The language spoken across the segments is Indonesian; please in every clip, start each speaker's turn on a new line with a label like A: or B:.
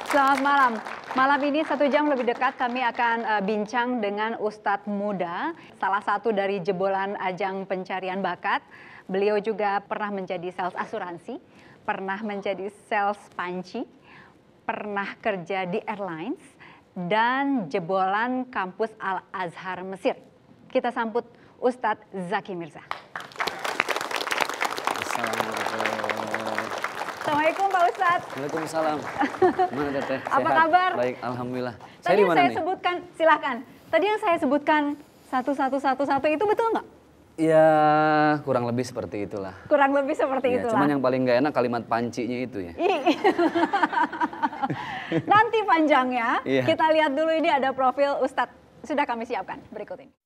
A: Selamat malam. Malam ini 1 jam lebih dekat kami akan bincang dengan Ustadz muda, salah satu dari jebolan ajang pencarian bakat. Beliau juga pernah menjadi sales asuransi, pernah menjadi sales panci, pernah kerja di airlines, dan jebolan kampus Al-Azhar Mesir. Kita sambut Ustadz Zaki Mirza. Assalamualaikum Pak Ustadz.
B: Waalaikumsalam. Gimana Teteh?
A: Apa kabar?
B: Baik, alhamdulillah.
A: Tadi yang saya sebutkan, silakan. Tadi yang saya sebutkan 1111 itu betul nggak?
B: Ya, kurang lebih seperti itulah.
A: Kurang lebih seperti itulah.
B: Cuman yang paling nggak enak kalimat pancinya itu ya.
A: Nanti panjangnya,
B: Iya.
A: kita lihat dulu ini ada profil Ustadz. Sudah kami siapkan, berikut ini.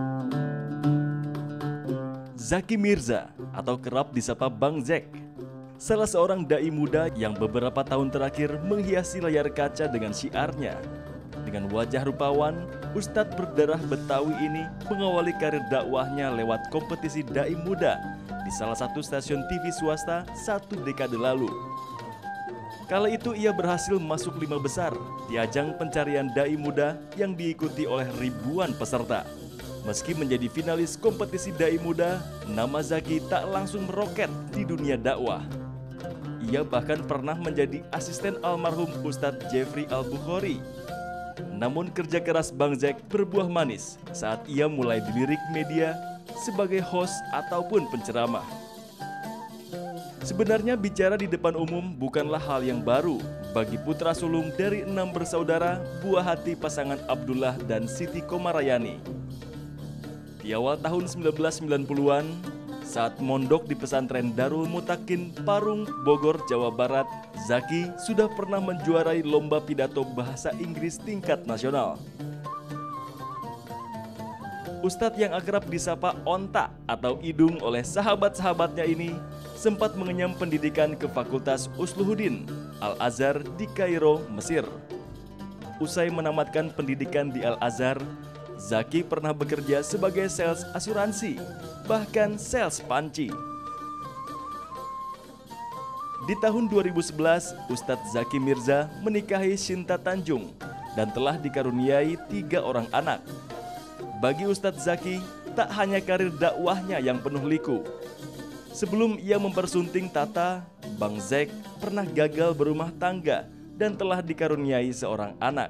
C: Zaki Mirza atau kerap disapa Bang Zek. Salah seorang dai muda yang beberapa tahun terakhir menghiasi layar kaca dengan syiarnya. Dengan wajah rupawan, Ustadz berdarah Betawi ini mengawali karir dakwahnya lewat kompetisi dai muda di salah satu stasiun TV swasta 1 dekade lalu. Kala itu ia berhasil masuk 5 besar di ajang pencarian dai muda yang diikuti oleh ribuan peserta. Meski menjadi finalis kompetisi dai muda, nama Zaki tak langsung meroket di dunia dakwah. Ia bahkan pernah menjadi asisten almarhum Ustadz Jeffrey Al-Bukhari. Namun kerja keras Bang Zek berbuah manis saat ia mulai dilirik media sebagai host ataupun penceramah. Sebenarnya bicara di depan umum bukanlah hal yang baru bagi putra sulung dari 6 bersaudara buah hati pasangan Abdullah dan Siti Komarayani. Di awal tahun 1990-an, saat mondok di pesantren Darul Mutakin, Parung, Bogor, Jawa Barat, Zaki sudah pernah menjuarai lomba pidato bahasa Inggris tingkat nasional. Ustadz yang akrab disapa Onta atau Idung oleh sahabat-sahabatnya ini sempat mengenyam pendidikan ke Fakultas Usluhuddin, Al-Azhar di Kairo, Mesir. Usai menamatkan pendidikan di Al-Azhar, Zaki pernah bekerja sebagai sales asuransi, bahkan sales panci. Di tahun 2011, Ustadz Zaki Mirza menikahi Shinta Tanjung dan telah dikaruniai 3 orang anak. Bagi Ustadz Zaki, tak hanya karir dakwahnya yang penuh liku. Sebelum ia mempersunting tata, Bang Zek pernah gagal berumah tangga dan telah dikaruniai seorang anak.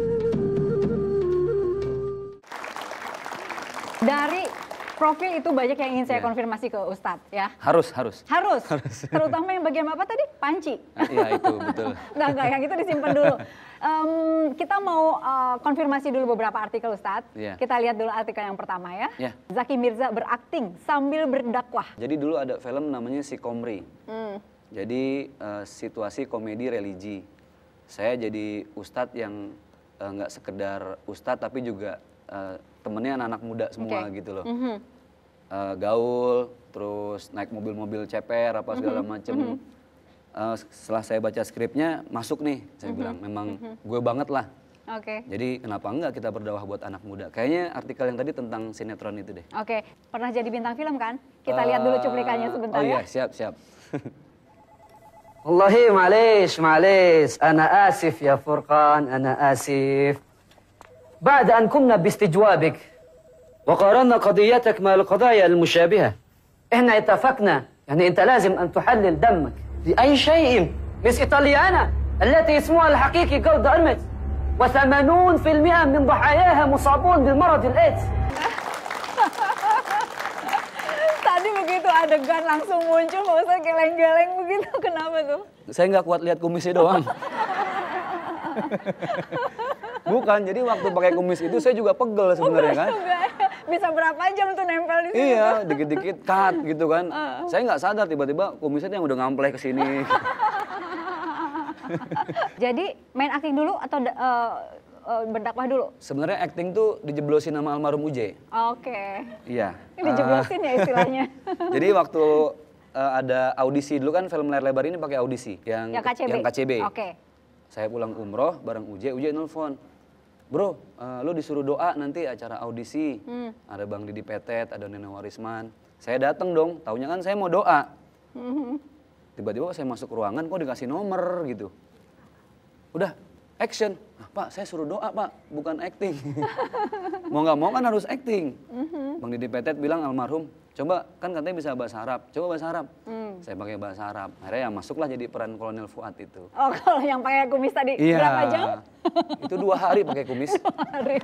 A: Dari profil itu banyak yang ingin saya konfirmasi ke Ustadz ya.
B: Harus.
A: Terutama yang bagian apa tadi? Panci.
B: Iya itu betul.
A: Enggak, yang itu disimpan dulu. Kita mau konfirmasi dulu beberapa artikel Ustadz.
B: Yeah.
A: Kita lihat dulu artikel yang pertama ya.
B: Yeah.
A: Zaki Mirza berakting sambil berdakwah.
B: Jadi dulu ada film namanya Si Komri. Jadi situasi komedi religi. Saya jadi ustadz yang nggak sekedar ustadz tapi juga temennya anak-anak muda semua gitu loh. Gaul, terus naik mobil-mobil ceper apa segala macem. Setelah saya baca skripnya masuk nih, saya bilang memang gue banget lah. Jadi kenapa enggak kita berdakwah buat anak muda? Kayaknya artikel yang tadi tentang sinetron itu deh.
A: Pernah jadi bintang film kan? Kita lihat dulu cuplikannya sebentar ya.
B: Oh iya, siap.
D: Wallahi معليش أنا آسف يا فرقان أنا آسف بعد أن قمنا باستجوابك وقارنا قضيتك مع القضايا المشابهة إحنا اتفقنا يعني أنت لازم أن تحلل دمك لأي شيء مش إيطاليانا التي اسمها الحقيقي جولدا أرمت و80% من ضحاياها مصابون بالمرض الإيدز.
A: Tadi begitu adegan langsung muncul, Pak Ustadz geleng-geleng begitu, kenapa tuh?
B: Saya nggak kuat lihat kumisnya doang. Bukan, jadi waktu pakai kumis itu saya juga pegel sebenarnya kan.
A: Bisa berapa jam tuh nempel di sini?
B: Iya, dikit-dikit cut gitu kan. Saya nggak sadar tiba-tiba kumisnya yang udah ngampleh ke sini.
A: Jadi main akting dulu atau berdakwah dulu?
B: Sebenarnya acting tuh dijeblosin nama almarhum Uje. Iya.
A: Ini dijeblosin ya istilahnya.
B: Jadi waktu ada audisi dulu kan film layar lebar ini pakai audisi yang KCB. Saya pulang umroh bareng Uje nelfon. Bro, lu disuruh doa nanti acara audisi. Ada Bang Didi Petet, ada Neno Warisman. Saya datang dong, taunya kan saya mau doa. Tiba-tiba saya masuk ruangan kok dikasih nomor gitu. udah action. Ah, Pak, saya suruh doa Pak, bukan acting. Mau nggak mau kan harus acting. Bang Didi Petet bilang almarhum, coba kan katanya bisa bahasa Arab, coba bahasa Arab. Saya pakai bahasa Arab. Akhirnya ya masuklah jadi peran Kolonel Fuad itu.
A: Oh, kalau yang pakai kumis tadi
B: Iya.
A: berapa jam?
B: Itu 2 hari pakai kumis.
A: Hari.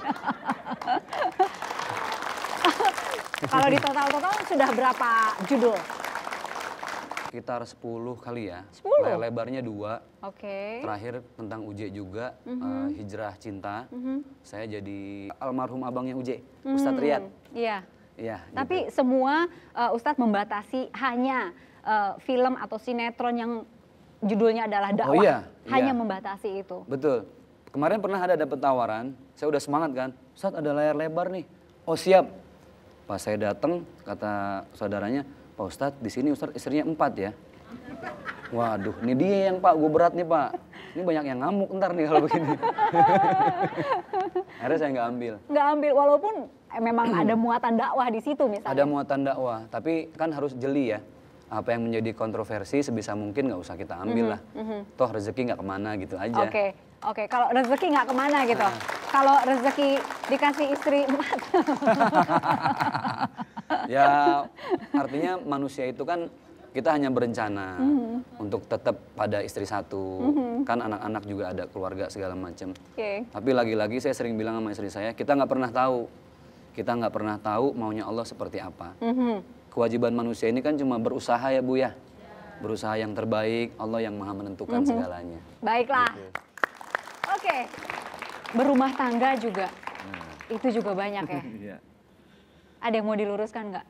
A: Kalau di total-total sudah berapa judul?
B: Sekitar 10 kali ya.
A: 10?
B: Lebarnya 2.
A: Oke.
B: Terakhir tentang Uje juga, Hijrah Cinta. Saya jadi almarhum abangnya Uje, Ustadz Riyad.
A: Iya.
B: Iya.
A: Tapi semua Ustadz membatasi hanya film atau sinetron yang judulnya adalah dakwah.
B: Oh iya,
A: Hanya
B: iya.
A: membatasi itu.
B: Betul. Kemarin pernah ada dapat tawaran, saya udah semangat kan. Ustadz ada layar lebar nih. Oh siap. Pas saya datang, kata saudaranya, Pak Ustadz di sini Ustadz istrinya 4 ya. Waduh, ini dia yang Pak, gue berat nih Pak. Ini banyak yang ngamuk ntar nih kalau begini. Akhirnya saya nggak ambil.
A: Nggak ambil, walaupun memang ada muatan dakwah di situ misalnya.
B: Ada muatan dakwah, tapi kan harus jeli ya. Apa yang menjadi kontroversi sebisa mungkin nggak usah kita ambil lah. Toh rezeki nggak kemana gitu aja.
A: Oke. Kalau rezeki nggak kemana gitu. Kalau rezeki dikasih istri 4.
B: Ya artinya manusia itu kan kita hanya berencana untuk tetap pada istri satu. Kan anak-anak juga ada keluarga segala macam.
A: Oke.
B: Tapi lagi-lagi saya sering bilang sama istri saya, kita nggak pernah tahu. Kita nggak pernah tahu maunya Allah seperti apa. Kewajiban manusia ini kan cuma berusaha ya Bu ya. Berusaha yang terbaik, Allah yang maha menentukan segalanya.
A: Baiklah. Oke. Berumah tangga juga. Itu juga banyak ya.
B: Iya.
A: Ada yang mau diluruskan nggak?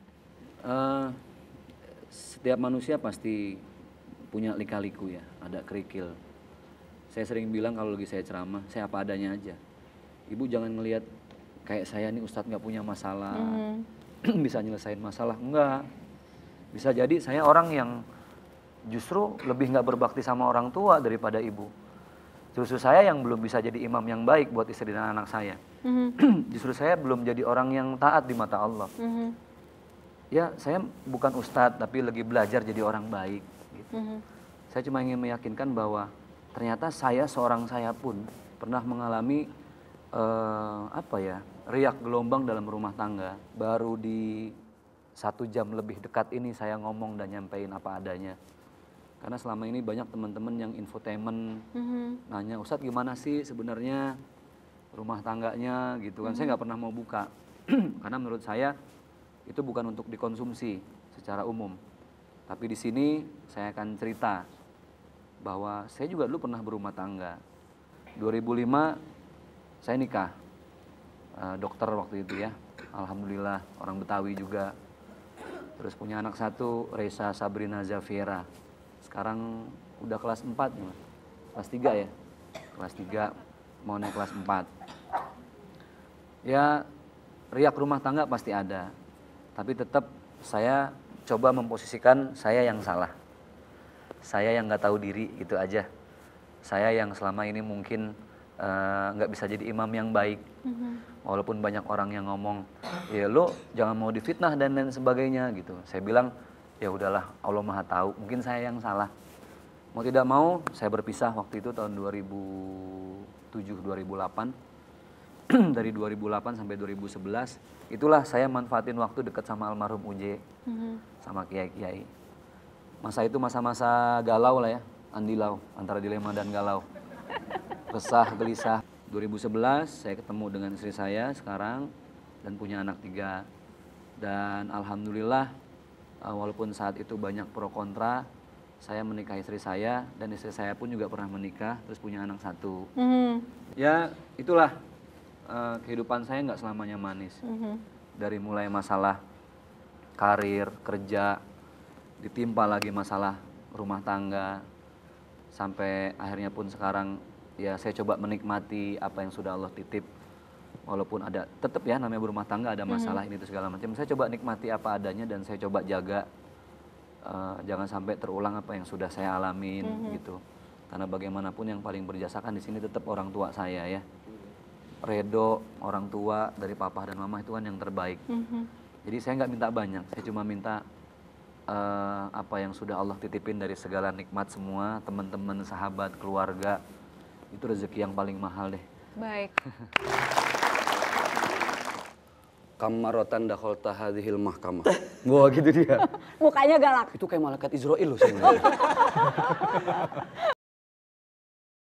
B: Setiap manusia pasti punya lika-liku ya, ada kerikil. Saya sering bilang kalau lagi saya ceramah, saya apa adanya aja. Ibu jangan ngelihat kayak saya nih Ustadz nggak punya masalah, bisa nyelesain masalah, enggak. Bisa jadi saya orang yang justru lebih nggak berbakti sama orang tua daripada ibu. Justru saya yang belum bisa jadi imam yang baik buat istri dan anak saya. Justru saya belum jadi orang yang taat di mata Allah. Ya, saya bukan ustadz tapi lagi belajar jadi orang baik. Gitu. Saya cuma ingin meyakinkan bahwa ternyata seorang saya pun pernah mengalami riak gelombang dalam rumah tangga. Baru di 1 jam lebih dekat ini saya ngomong dan nyampein apa adanya. Karena selama ini banyak teman-teman yang infotainment nanya, Ustadz gimana sih sebenarnya rumah tangganya gitu kan. Saya nggak pernah mau buka. Karena menurut saya itu bukan untuk dikonsumsi secara umum. Tapi di sini saya akan cerita bahwa saya juga dulu pernah berumah tangga. 2005 saya nikah. Dokter waktu itu ya. Alhamdulillah orang Betawi juga. Terus punya anak 1, Reza Sabrina Zafiera. Sekarang udah kelas 4 nih Mas. Kelas 3 ya. Kelas 3 mau naik kelas 4. Ya riak rumah tangga pasti ada. Tapi tetap saya coba memposisikan saya yang salah. Saya yang nggak tahu diri gitu aja. Saya yang selama ini mungkin nggak bisa jadi imam yang baik. Walaupun banyak orang yang ngomong, ya lo jangan mau difitnah dan lain sebagainya gitu. Saya bilang, ya udahlah Allah Maha tahu, mungkin saya yang salah. Mau tidak mau saya berpisah waktu itu tahun 2007-2008. Dari 2008 sampai 2011 itulah saya manfaatin waktu dekat sama almarhum Uje sama kiai-kiai. Masa itu masa-masa galau lah ya, andilau antara dilema dan galau, resah gelisah. 2011 saya ketemu dengan istri saya sekarang dan punya anak 3. Dan alhamdulillah walaupun saat itu banyak pro kontra, saya menikahi istri saya dan istri saya pun juga pernah menikah terus punya anak 1. Ya itulah. Kehidupan saya nggak selamanya manis. Dari mulai masalah karir, kerja, ditimpa lagi masalah rumah tangga, sampai akhirnya pun sekarang ya saya coba menikmati apa yang sudah Allah titip. Walaupun ada, tetap ya namanya berumah tangga ada masalah ini itu segala macam. Saya coba nikmati apa adanya dan saya coba jaga jangan sampai terulang apa yang sudah saya alamin gitu. Karena bagaimanapun yang paling berjasa kan di sini tetap orang tua saya ya. Redo orang tua dari papa dan mama itu kan yang terbaik. Jadi saya nggak minta banyak, saya cuma minta apa yang sudah Allah titipin dari segala nikmat semua, teman-teman, sahabat, keluarga,
E: Itu rezeki yang paling mahal deh.
A: Baik.
B: Kammarotan dakhalta hadhil mahkamah. Wah gitu dia.
A: Mukanya galak.
B: Itu kayak malaikat Israel loh sebenarnya.